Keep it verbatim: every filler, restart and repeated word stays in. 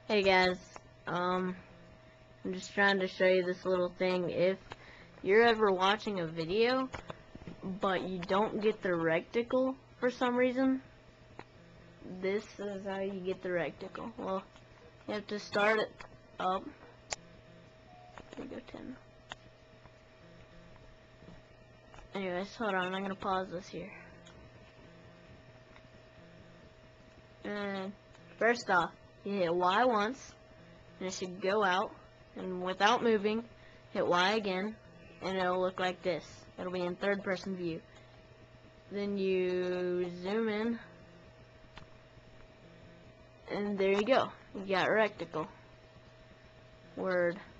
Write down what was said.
Hey guys, um, I'm just trying to show you this little thing. If you're ever watching a video, but you don't get the recticle for some reason, this is how you get the recticle. Well, you have to start it up. There you go, ten. Anyways, hold on, I'm gonna pause this here. And first off, you hit Y once, and it should go out, and without moving, hit Y again, and it'll look like this. It'll be in third person view. Then you zoom in, and there you go. You got recticle. Word.